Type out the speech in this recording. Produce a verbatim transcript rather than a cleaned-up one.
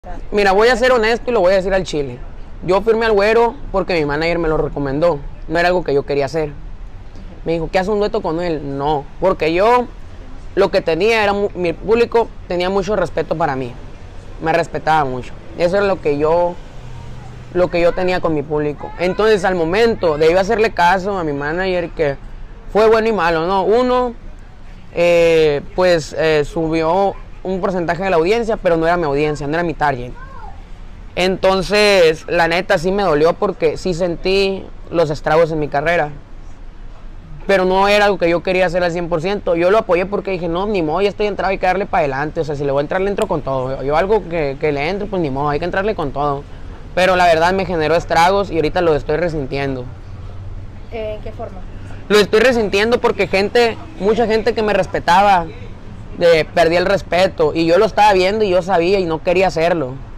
Mira, voy a ser honesto y lo voy a decir al chile. Yo firmé al Güero porque mi manager me lo recomendó. No era algo que yo quería hacer. Me dijo, ¿qué hace un dueto con él? No, porque yo lo que tenía era, mi público tenía mucho respeto para mí. Me respetaba mucho. Eso era lo que yo, lo que yo tenía con mi público. Entonces, al momento de ir a hacerle caso a mi manager, que fue bueno y malo, ¿no? Uno, eh, pues eh, subió un porcentaje de la audiencia, pero no era mi audiencia, no era mi target. Entonces, la neta sí me dolió porque sí sentí los estragos en mi carrera. Pero no era algo que yo quería hacer al cien por ciento. Yo lo apoyé porque dije, no, ni modo, ya estoy entrado, hay que darle para adelante. O sea, si le voy a entrar, le entro con todo. Yo algo que, que le entre, pues ni modo, hay que entrarle con todo. Pero la verdad me generó estragos y ahorita lo estoy resintiendo. ¿En qué forma? Lo estoy resintiendo porque gente, mucha gente que me respetaba, de, perdí el respeto. Y yo lo estaba viendo y yo sabía y no quería hacerlo.